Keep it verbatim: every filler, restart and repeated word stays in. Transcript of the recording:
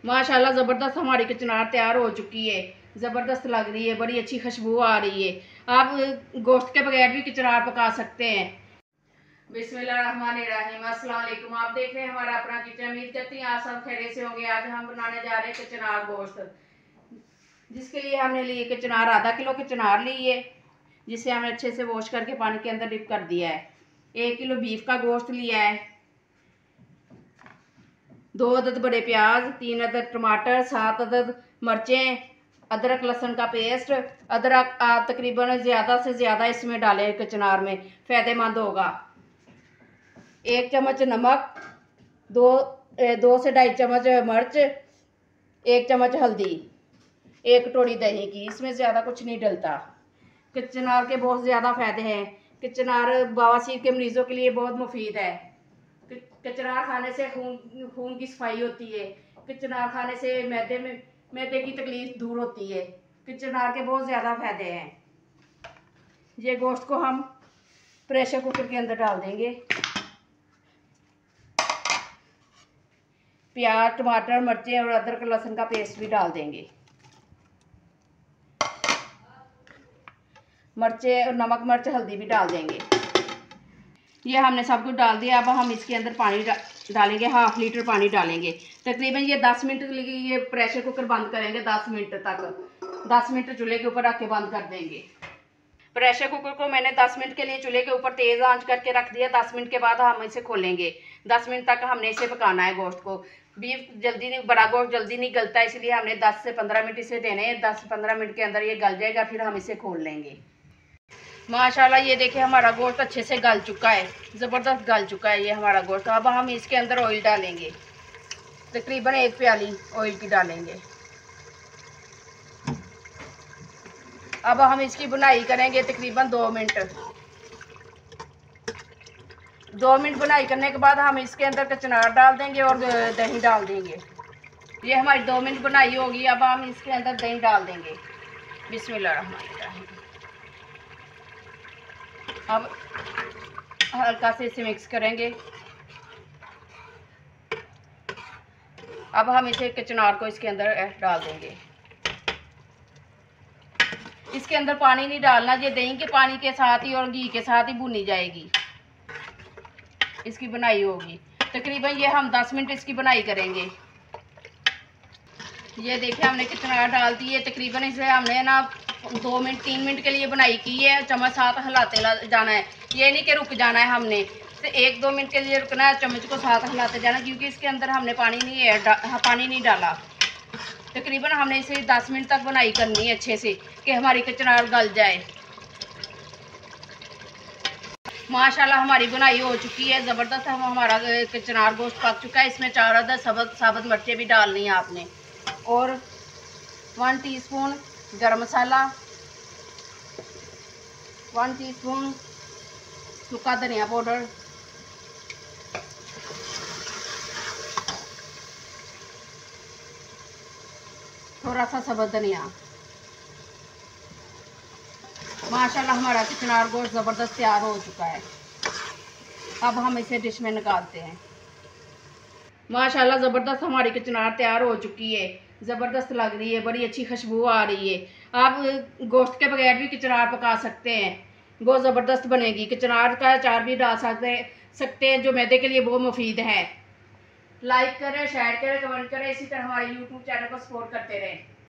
माशाल्लाह ज़बरदस्त हमारी कचनार तैयार हो चुकी है। ज़बरदस्त लग रही है, बड़ी अच्छी खुशबू आ रही है। आप गोश्त के बगैर भी कचनार पका सकते हैं। बिस्मिल्लाहिर्रहमानिर्रहीम। अस्सलाम वालेकुम। आप देख रहे हैं हमारा अपना किचन। उम्मीद करती हैं आप सब खैरियत से होंगे। आज हम बनाने जा रहे हैं कचनार गोश्त, जिसके लिए हमने लिए कचनार, आधा किलो कचनार ली है, जिसे हमने अच्छे से वॉश करके पानी के अंदर डिप कर दिया है। एक किलो बीफ का गोश्त लिया है, दो अदद बड़े प्याज, तीन अदद टमाटर, सात अदद मिर्चें, अदरक लहसुन का पेस्ट। अदरक आप तकरीबन ज़्यादा से ज़्यादा इसमें डालें, कचनार में फ़ायदेमंद होगा। एक चम्मच नमक, दो दो से ढाई चम्मच मिर्च, एक चम्मच हल्दी, एक कटोरी दही की। इसमें ज़्यादा कुछ नहीं डलता। कचनार के बहुत ज़्यादा फ़ायदे हैं। कचनार बवासीर के मरीज़ों के लिए बहुत मुफीद है। कचनार खाने से खून खून की सफाई होती है। कचनार खाने से मैदे में मैदे की तकलीफ दूर होती है। कचनार के बहुत ज़्यादा फायदे हैं। ये गोश्त को हम प्रेशर कुकर के अंदर डाल देंगे। प्याज, टमाटर, मिर्चें और अदरक लहसुन का पेस्ट भी डाल देंगे। मिर्चें और नमक, मिर्च, हल्दी भी डाल देंगे। ये हमने सब कुछ डाल दिया। अब हम इसके अंदर पानी डा, डालेंगे। हाफ लीटर पानी डालेंगे। तकरीबन ये दस मिनट के लिए ये प्रेशर कुकर बंद करेंगे। दस मिनट तक दस मिनट चूल्हे के ऊपर रख के बंद कर देंगे। प्रेशर कुकर को मैंने दस मिनट के लिए चूल्हे के ऊपर तेज़ आंच करके रख दिया। दस मिनट के बाद हम इसे खोलेंगे। दस मिनट तक हमने इसे पकाना है गोश्त को। बीफ जल्दी नहीं, बड़ा गोश्त जल्दी नहीं गलता, इसलिए हमने दस से पंद्रह मिनट इसे देने हैं। दस से पंद्रह मिनट के अंदर ये गल जाएगा, फिर हम इसे खोल लेंगे। माशाल्लाह ये देखिए हमारा गोश्त अच्छे से गल चुका है, ज़बरदस्त गल चुका है ये हमारा गोश्त। अब हम इसके अंदर ऑयल डालेंगे। तकरीबन एक प्याली ऑयल की डालेंगे। अब हम इसकी बुनाई करेंगे तकरीबन दो मिनट। दो मिनट बुनाई करने के बाद हम इसके अंदर कचनार डाल देंगे और दही डाल देंगे। ये हमारी दो मिनट बुनाई होगी। अब हम इसके अंदर दही डाल देंगे। बिस्मिल्लाहिर्रहमानिर्रहीम। अब हल्का से इसे मिक्स करेंगे। अब हम इसे कचनार को इसके अंदर डाल देंगे। इसके अंदर पानी नहीं डालना, ये दही के पानी के साथ ही और घी के साथ ही भुनी जाएगी, इसकी बुनाई होगी। तकरीबन ये हम दस मिनट इसकी बुनाई करेंगे। ये देखिए हमने कचनार डाल दी है। तकरीबन इसे हमने ना दो मिनट तीन मिनट के लिए बनाई की है। चम्मच साथ हिलाते जाना है, ये नहीं कि रुक जाना है। हमने तो एक दो मिनट के लिए रुकना है, चम्मच को साथ हिलाते जाना, क्योंकि इसके अंदर हमने पानी नहीं है डा, पानी नहीं डाला। तकरीबन हमने इसे दस मिनट तक बनाई करनी है अच्छे से, कि हमारी कचनार गल जाए। माशाल्लाह हमारी बुनाई हो चुकी है, ज़बरदस्त। हम हमारा कचनार गोश्त पक चुका है। इसमें चार अदद साबुत साबुत मिर्चें भी डालनी है आपने, और वन टीस्पून गरम मसाला, वन टीस्पून सूखा धनिया पाउडर, थोड़ा सा सब्ज़ धनिया। माशाल्लाह हमारा कचनार गोश्त ज़बरदस्त तैयार हो चुका है। अब हम इसे डिश में निकालते हैं। माशाल्लाह ज़बरदस्त हमारी कचनार तैयार हो चुकी है, ज़बरदस्त लग रही है, बड़ी अच्छी खुशबू आ रही है। आप गोश्त के बगैर भी कचनार पका सकते हैं, बहुत ज़बरदस्त बनेगी। कचनार का अचार भी डाल सकते सकते हैं, जो मैदे के लिए बहुत मुफीद है। लाइक करें, शेयर करें, कमेंट करें। इसी तरह हमारे यूट्यूब चैनल को सपोर्ट करते रहें।